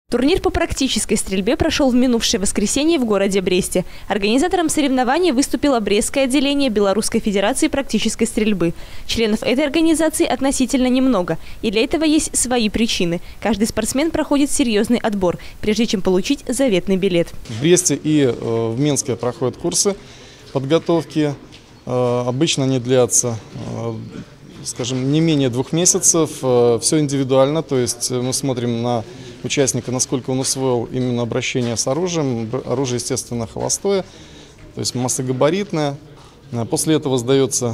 Турнир по практической стрельбе прошел в минувшее воскресенье в городе Бресте. Организатором соревнований выступило Брестское отделение Белорусской Федерации практической стрельбы. Членов этой организации относительно немного, и для этого есть свои причины. Каждый спортсмен проходит серьезный отбор, прежде чем получить заветный билет. В Бресте и в Минске проходят курсы подготовки. Обычно они длятся, скажем, не менее 2 месяцев. Все индивидуально, то есть мы смотрим на участника, насколько он усвоил именно обращение с оружием. Оружие, естественно, холостое, то есть массогабаритное. После этого сдается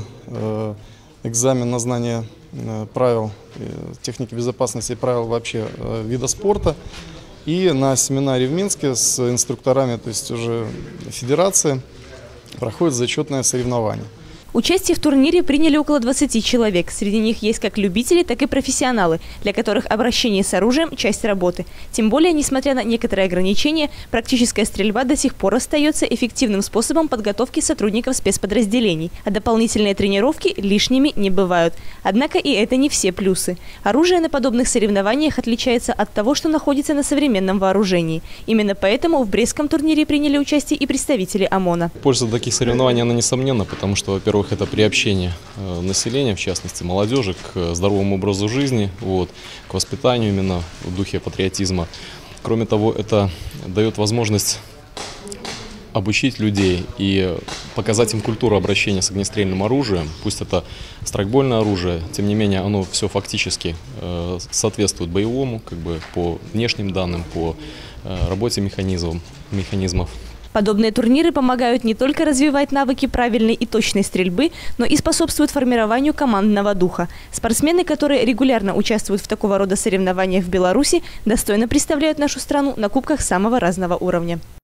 экзамен на знание правил техники безопасности и правил вообще вида спорта. И на семинаре в Минске с инструкторами, то есть уже федерации, проходит зачетное соревнование. Участие в турнире приняли около 20 человек. Среди них есть как любители, так и профессионалы, для которых обращение с оружием – часть работы. Тем более, несмотря на некоторые ограничения, практическая стрельба до сих пор остается эффективным способом подготовки сотрудников спецподразделений, а дополнительные тренировки лишними не бывают. Однако и это не все плюсы. Оружие на подобных соревнованиях отличается от того, что находится на современном вооружении. Именно поэтому в Брестском турнире приняли участие и представители ОМОНа. Польза таких соревнований, она несомненна, потому что, во-первых, это приобщение населения, в частности молодежи, к здоровому образу жизни, к воспитанию именно в духе патриотизма. Кроме того, это дает возможность обучить людей и показать им культуру обращения с огнестрельным оружием. Пусть это страйкбольное оружие, тем не менее оно все фактически соответствует боевому, по внешним данным, по работе механизмов. Подобные турниры помогают не только развивать навыки правильной и точной стрельбы, но и способствуют формированию командного духа. Спортсмены, которые регулярно участвуют в такого рода соревнованиях в Беларуси, достойно представляют нашу страну на кубках самого разного уровня.